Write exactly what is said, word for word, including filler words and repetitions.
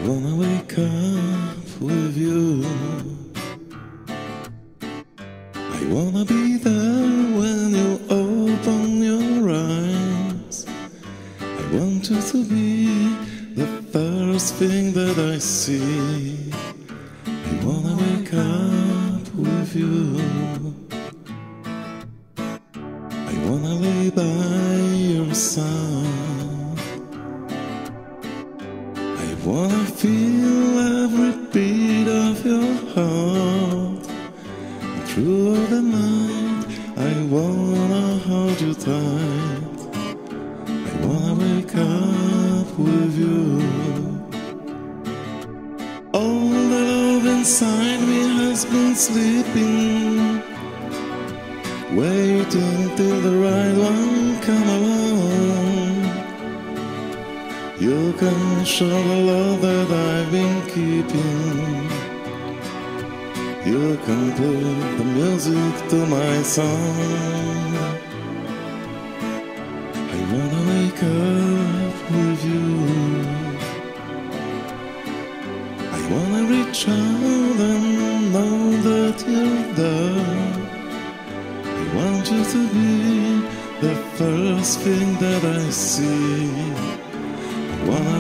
wanna wake up with you. I wanna be there when you open your eyes. I want you to be the first thing that I see. I wanna wake up with you. I wanna lay by your side. I wanna feel every beat of your heart. And through the night I wanna hold you tight. I wanna wake up with you. All the love inside me has been sleeping, waiting till the right one come along. You can show the love that I've been keeping. You can put the music to my song. I wanna wake up with you. I wanna reach out and know that you're there. I want you to be the first thing that I see. I wanna